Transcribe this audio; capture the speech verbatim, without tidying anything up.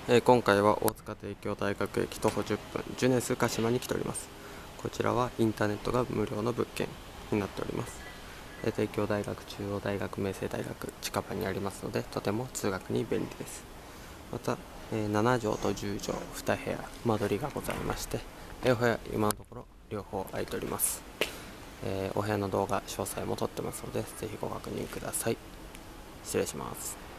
えー今回は大塚帝京大学駅徒歩じゅっぷん、ジュネス鹿島に来ております。こちらはインターネットが無料の物件になっております。えー帝京大学、中央大学、明星大学近場にありますので、とても通学に便利です。また、えーなな畳とじゅう畳に部屋間取りがございまして、えーお部屋今のところ両方空いております。えーお部屋の動画詳細も撮ってますので、ぜひご確認ください。失礼します。